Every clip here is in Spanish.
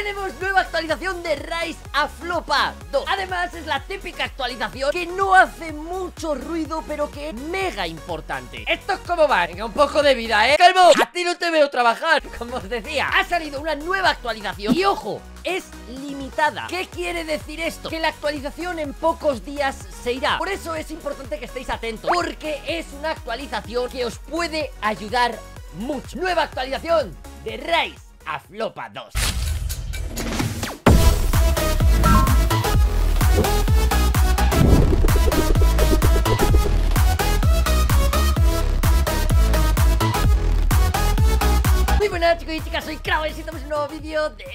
tenemos nueva actualización de Rise a Flopa 2. Además es la típica actualización que no hace mucho ruido, pero que es mega importante. Esto es como va, venga, un poco de vida, Calvo, a ti no te veo trabajar. Como os decía, ha salido una nueva actualización y ojo, es limitada. ¿Qué quiere decir esto? Que la actualización en pocos días se irá. Por eso es importante que estéis atentos, porque es una actualización que os puede ayudar mucho. Nueva actualización de Rise a Flopa 2. Muy buenas chicos y chicas, soy Kraves y estamos en un nuevo vídeo de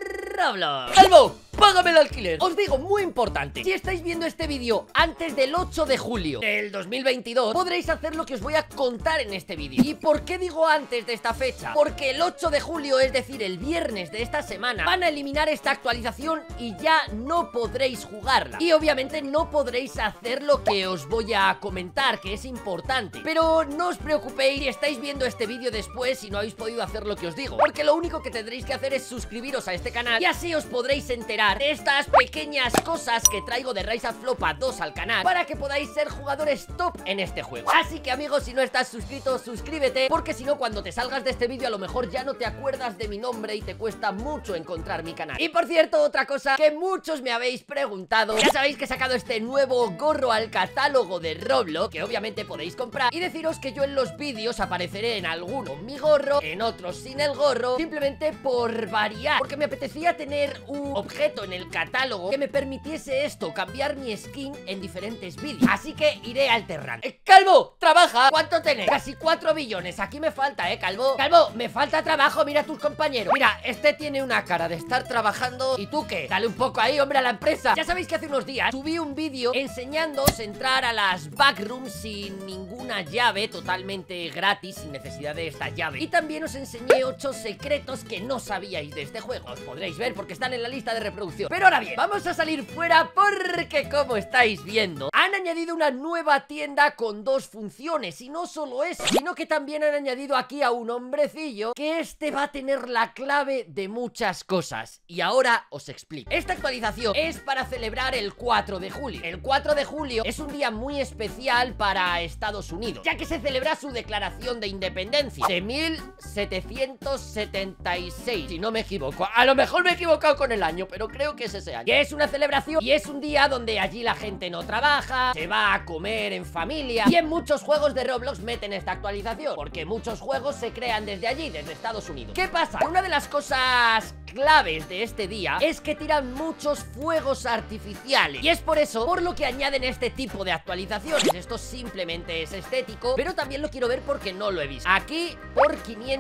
Roblox. ¡Calvo! ¡Págame el alquiler! Os digo, muy importante, si estáis viendo este vídeo antes del 8 de julio del 2022, podréis hacer lo que os voy a contar en este vídeo. ¿Y por qué digo antes de esta fecha? Porque el 8 de julio, es decir, el viernes de esta semana, van a eliminar esta actualización y ya no podréis jugarla. Y obviamente no podréis hacer lo que os voy a comentar, que es importante. Pero no os preocupéis si estáis viendo este vídeo después y no habéis podido hacer lo que os digo, porque lo único que tendréis que hacer es suscribiros a este canal y así os podréis enterar de estas pequeñas cosas que traigo de Rise a Flopa 2 al canal, para que podáis ser jugadores top en este juego. Así que amigos, si no estás suscrito, suscríbete, porque si no, cuando te salgas de este vídeo a lo mejor ya no te acuerdas de mi nombre y te cuesta mucho encontrar mi canal. Y por cierto, otra cosa que muchos me habéis preguntado, ya sabéis que he sacado este nuevo gorro al catálogo de Roblox, que obviamente podéis comprar, y deciros que yo en los vídeos apareceré en alguno con mi gorro, en otros sin el gorro, simplemente por variar, porque me apetecía tener un objeto en el catálogo que me permitiese esto, cambiar mi skin en diferentes vídeos. Así que iré alternando. ¡Calvo! ¡Trabaja! ¿Cuánto tenés? Casi 4 billones. Aquí me falta, Calvo. Calvo, me falta trabajo. Mira a tus compañeros. Mira, este tiene una cara de estar trabajando. ¿Y tú qué? Dale un poco ahí, hombre, a la empresa. Ya sabéis que hace unos días subí un vídeo enseñándoos a entrar a las backrooms sin ninguna llave, totalmente gratis, sin necesidad de esta llave. Y también os enseñé 8 secretos que no sabíais de este juego. Os podréis ver porque están en la lista de reproducción. Pero ahora bien, vamos a salir fuera porque, como estáis viendo, han añadido una nueva tienda con 2 funciones. Y no solo eso, sino que también han añadido aquí a un hombrecillo, que este va a tener la clave de muchas cosas. Y ahora os explico. Esta actualización es para celebrar el 4 de julio. El 4 de julio es un día muy especial para Estados Unidos, ya que se celebra su declaración de independencia de 1776, si no me equivoco. A lo mejor me he equivocado con el año, pero creo que es ese año. Que es una celebración y es un día donde allí la gente no trabaja, se va a comer en familia. Y en muchos juegos de Roblox meten esta actualización, porque muchos juegos se crean desde allí, desde Estados Unidos. ¿Qué pasa? Una de las cosas claves de este día es que tiran muchos fuegos artificiales, y es por eso por lo que añaden este tipo de actualizaciones. Esto simplemente es estético, pero también lo quiero ver porque no lo he visto. Aquí por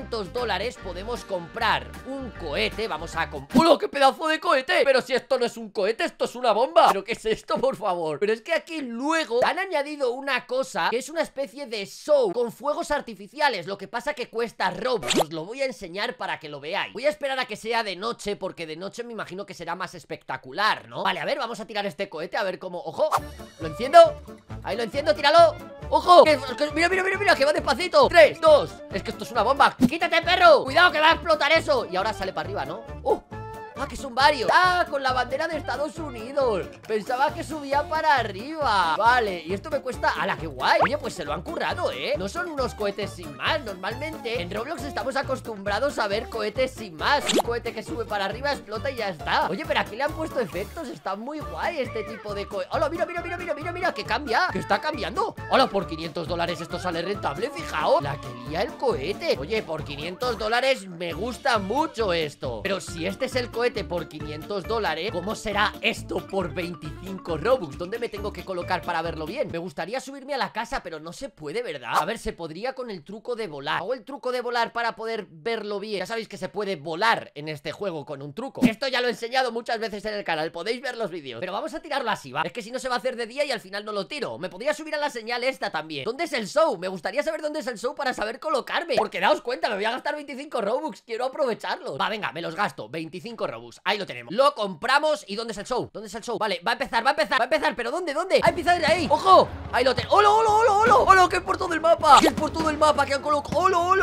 $500 podemos comprar un cohete. Vamos a comprar... ¡Uy, qué pedazo de cohete! Pero si esto no es un cohete, esto es una bomba. ¿Pero qué es esto, por favor? Pero es que aquí luego han añadido una cosa que es una especie de show con fuegos artificiales. Lo que pasa que cuesta Robux. Os lo voy a enseñar para que lo veáis. Voy a esperar a que sea de noche, porque de noche me imagino que será más espectacular, ¿no? Vale, a ver, vamos a tirar este cohete, a ver cómo... ¡Ojo! ¿Lo enciendo? Ahí lo enciendo, tíralo. ¡Ojo! Mira, mira, mira, mira, que va despacito. 3, 2, es que esto es una bomba. ¡Quítate, perro! Cuidado que va a explotar eso. Y ahora sale para arriba, ¿no? ¡Ah, que son varios! ¡Ah, con la bandera de Estados Unidos! Pensaba que subía para arriba. Vale, y esto me cuesta... ¡Hala, qué guay! Oye, pues se lo han currado, No son unos cohetes sin más. Normalmente en Roblox estamos acostumbrados a ver cohetes sin más. Un cohete que sube para arriba, explota y ya está. Oye, pero aquí le han puesto efectos. Está muy guay este tipo de cohete. ¡Hola, mira, mira, mira, mira, mira, mira! ¡Que cambia! ¡Que está cambiando! ¡Hola, por $500 esto sale rentable! Fijaos, la que lía el cohete. Oye, por $500 me gusta mucho esto. Pero si este es el cohete por $500, ¿cómo será esto por 25 Robux? ¿Dónde me tengo que colocar para verlo bien? Me gustaría subirme a la casa, pero no se puede, ¿verdad? A ver, se podría con el truco de volar. Hago el truco de volar para poder verlo bien. Ya sabéis que se puede volar en este juego con un truco. Esto ya lo he enseñado muchas veces en el canal, podéis ver los vídeos. Pero vamos a tirarlo así, ¿va? Es que si no se va a hacer de día y al final no lo tiro. Me podría subir a la señal esta también. ¿Dónde es el show? Me gustaría saber dónde es el show para saber colocarme, porque daos cuenta, me voy a gastar 25 Robux. Quiero aprovecharlos. Va, venga, me los gasto, 25 Robux. Ahí lo tenemos. Lo compramos. ¿Y dónde es el show? ¿Dónde es el show? Vale, va a empezar empezar, pero ¿dónde? ¡Ah, empieza desde ahí! ¡Ojo! Ahí lo tengo. ¡Hola! ¡Que es por todo el mapa! ¡Que es por todo el mapa! ¡Que han colocado!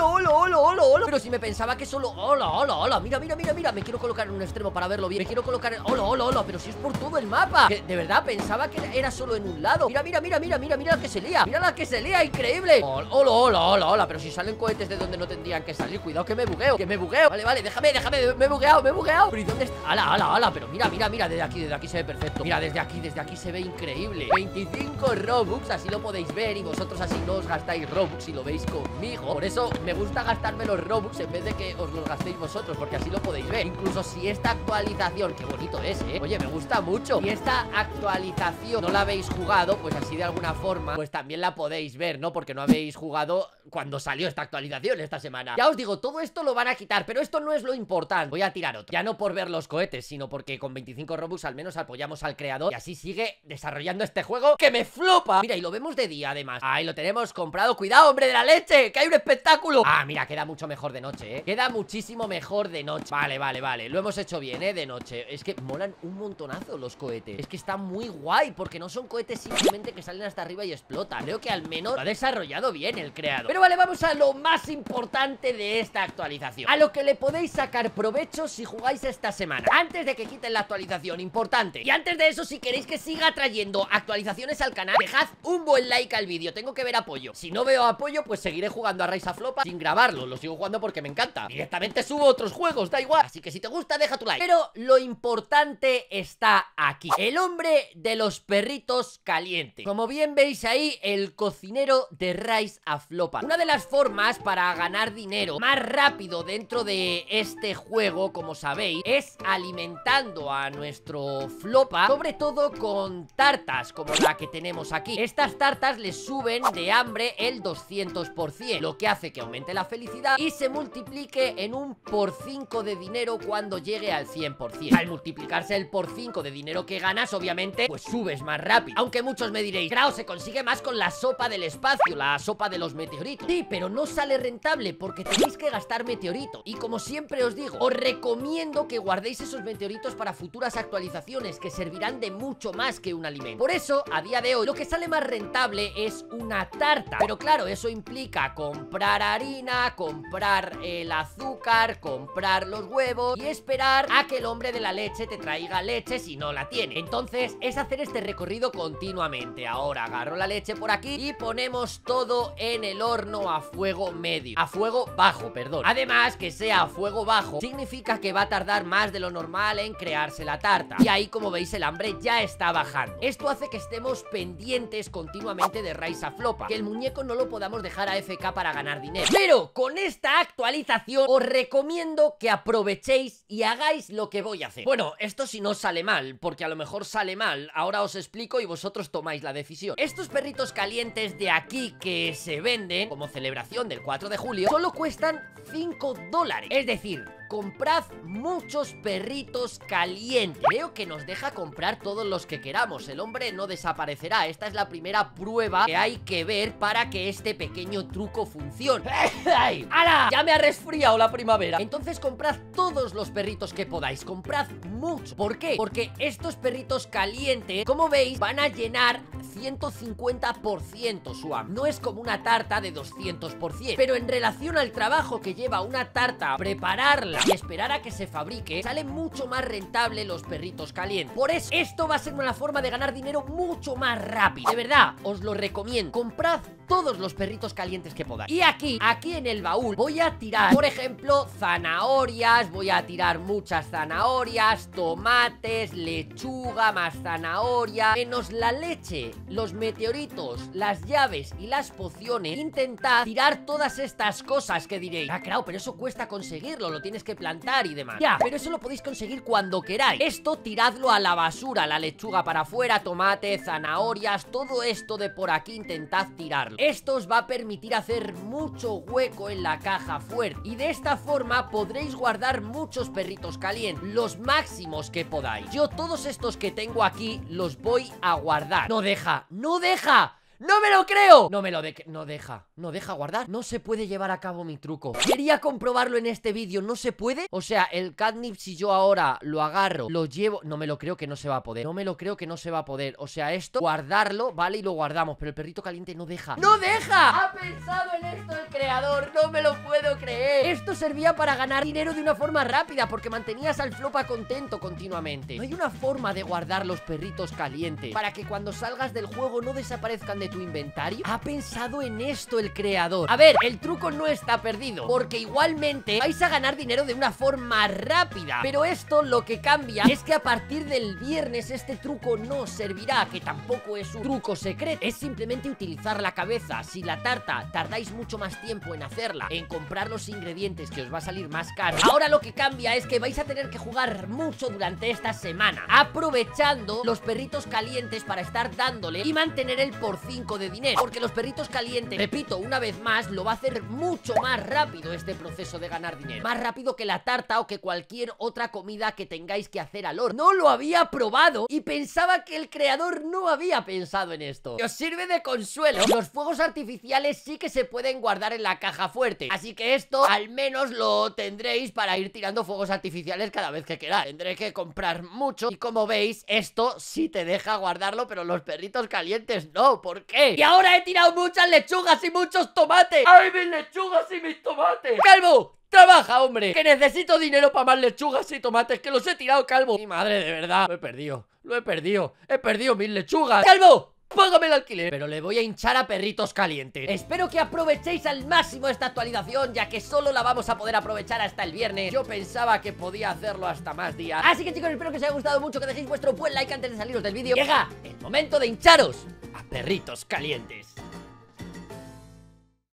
¡Hola! Pero si me pensaba que solo... ¡Hola! Mira. Me quiero colocar en un extremo para verlo bien. Me quiero colocar en... ¡Hola! Pero si es por todo el mapa. Que de verdad pensaba que era solo en un lado. Mira la que se lía. Mira la que se lía, increíble. ¡Hola! Pero si salen cohetes de donde no tendrían que salir. Cuidado que me bugueo. Vale, déjame. Me he bugueado. Pero ¿y dónde está? ¡Hala! Pero mira. Desde aquí se ve perfecto. Mira, desde aquí se ve increíble. 25 Robux, así lo podéis ver. Y vosotros así no os gastáis Robux y lo veis conmigo. Por eso me gusta gastarme los Robux en vez de que os los gastéis vosotros, porque así lo podéis ver. Incluso si esta actualización, qué bonito es, oye, me gusta mucho. Y esta actualización no la habéis jugado, pues así de alguna forma, pues también la podéis ver, ¿no? Porque no habéis jugado cuando salió esta actualización esta semana. Ya os digo, todo esto lo van a quitar, pero esto no es lo importante. Voy a tirar otro, ya no por ver los cohetes, sino porque con 25 Robux al menos apoyamos al creador y así sigue desarrollando este juego que me flopa. Mira, y lo vemos de día además. Ahí lo tenemos comprado. Cuidado, hombre de la leche, que hay un espectáculo. Ah, mira, queda mucho mejor de noche, queda muchísimo mejor de noche. Vale, lo hemos hecho bien, de noche. Es que molan un montonazo los cohetes. Es que está muy guay, porque no son cohetes simplemente que salen hasta arriba y explotan. Creo que al menos lo ha desarrollado bien el creador. Pero vale, vamos a lo más importante de esta actualización, a lo que le podéis sacar provecho si jugáis esta semana, antes de que quiten la actualización, importante. Y antes de eso, si queréis que siga trayendo actualizaciones al canal, dejad un buen like al vídeo. Tengo que ver apoyo. Si no veo apoyo, pues seguiré jugando a Rise of Flopa sin grabarlo. Lo sigo jugando porque me encanta. Directamente subo otros juegos, da igual. Así que si te gusta, deja tu like. Pero lo importante está aquí: el hombre de los perritos calientes. Como bien veis ahí, el cocinero de Rise of Flopa. Una de las formas para ganar dinero más rápido dentro de este juego, como sabéis, es alimentando a nuestro Flopa, sobre todo con tartas como la que tenemos aquí. Estas tartas les suben de hambre el 200%, lo que hace que aumente la felicidad y se multiplique en un por 5 de dinero cuando llegue al 100%. Al multiplicarse el por 5 de dinero que ganas, obviamente, pues subes más rápido. Aunque muchos me diréis, claro, se consigue más con la sopa del espacio, la sopa de los meteoritos. Sí, pero no sale rentable porque tenéis que gastar meteorito. Y como siempre os digo, os recomiendo que guardéis esos meteoritos para futuras actualizaciones, que servirán de mucho más que un alimento. Por eso, a día de hoy, lo que sale más rentable es una tarta. Pero claro, eso implica comprar harina, comprar el azúcar, comprar los huevos y esperar a que el hombre de la leche te traiga leche si no la tiene. Entonces es hacer este recorrido continuamente. Ahora agarro la leche por aquí y ponemos todo en el horno a fuego medio, a fuego bajo, perdón. Además, que sea a fuego bajo significa que va a tardar más de lo normal en crearse la tarta. Y ahí, como veis, el hambre ya está bajando. Esto hace que estemos pendientes continuamente de Rise of Flopa, que el muñeco no lo podamos dejar a AFK para ganar dinero. Pero con esta actualización os recomiendo que aprovechéis y hagáis lo que voy a hacer. Bueno, esto si no sale mal, porque a lo mejor sale mal. Ahora os explico y vosotros tomáis la decisión. Estos perritos calientes de aquí que se venden como celebración del 4 de julio solo cuestan $5. Es decir, comprad muchos perritos calientes. Creo que nos deja comprar todos los que queramos. El hombre no desaparecerá. Esta es la primera prueba que hay que ver para que este pequeño truco funcione. ¡Ay! ¡Hala! Ya me ha resfriado la primavera. Entonces comprad todos los perritos que podáis. Comprad mucho. ¿Por qué? Porque estos perritos calientes, como veis, van a llenar 150% su hambre. No es como una tarta de 200%. Pero en relación al trabajo que lleva una tarta, prepararla y esperar a que se fabrique, sale mucho más rentable los perritos calientes. Por eso, esto va a ser una forma de ganar dinero mucho más rápido. De verdad, os lo recomiendo. Comprad todos los perritos calientes que podáis. Y aquí en el baúl, voy a tirar, por ejemplo, zanahorias. Voy a tirar muchas zanahorias, tomates, lechuga, más zanahoria, menos la leche, los meteoritos, las llaves y las pociones. Intentad tirar todas estas cosas que diréis, ah, claro, pero eso cuesta conseguirlo, lo tienes que plantar y demás. Ya, pero eso lo podéis conseguir cuando queráis. Esto tiradlo a la basura, la lechuga para afuera, tomate, zanahorias, todo esto de por aquí intentad tirarlo. Esto os va a permitir hacer mucho hueco en la caja fuerte y de esta forma podréis guardar muchos perritos calientes, los máximos que podáis. Yo todos estos que tengo aquí los voy a guardar. No deja, no deja. ¡No me lo creo! No me lo no deja guardar. No se puede llevar a cabo mi truco. Quería comprobarlo en este vídeo, ¿no se puede? O sea, el catnip, si yo ahora lo agarro, lo llevo... No me lo creo que no se va a poder. No me lo creo que no se va a poder. O sea, esto, guardarlo, vale, y lo guardamos. Pero el perrito caliente no deja. ¡No deja! Ha pensado en esto el creador. No me lo puedo creer. Esto servía para ganar dinero de una forma rápida, porque mantenías al flopa contento continuamente. No hay una forma de guardar los perritos calientes para que cuando salgas del juego no desaparezcan de tu inventario. Ha pensado en esto el creador. A ver, el truco no está perdido, porque igualmente vais a ganar dinero de una forma rápida. Pero esto lo que cambia es que a partir del viernes este truco no servirá, que tampoco es un truco secreto, es simplemente utilizar la cabeza. Si la tarta tardáis mucho más tiempo en hacerla, en comprar los ingredientes, que os va a salir más caro, ahora lo que cambia es que vais a tener que jugar mucho durante esta semana, aprovechando los perritos calientes para estar dándole y mantener el por 5 de dinero, porque los perritos calientes, repito una vez más, lo va a hacer mucho más rápido este proceso de ganar dinero, más rápido que la tarta o que cualquier otra comida que tengáis que hacer al horno. No lo había probado y pensaba que el creador no había pensado en esto. Y os sirve de consuelo, los fuegos artificiales sí que se pueden guardar en la caja fuerte, así que esto al menos lo tendréis para ir tirando fuegos artificiales cada vez que queráis. Tendré que comprar mucho y como veis, esto sí te deja guardarlo, pero los perritos calientes no. ¿Por qué? Y ahora he tirado muchas lechugas y muchos tomates. ¡Ay, mis lechugas y mis tomates! ¡Calvo! ¡Trabaja, hombre! Que necesito dinero para más lechugas y tomates, que los he tirado, Calvo. Mi madre, de verdad, lo he perdido. He perdido mis lechugas. ¡Calvo! ¡Págame el alquiler! Pero le voy a hinchar a perritos calientes. Espero que aprovechéis al máximo esta actualización, ya que solo la vamos a poder aprovechar hasta el viernes. Yo pensaba que podía hacerlo hasta más días. Así que chicos, espero que os haya gustado mucho, que dejéis vuestro buen like antes de saliros del vídeo. Llega el momento de hincharos a perritos calientes.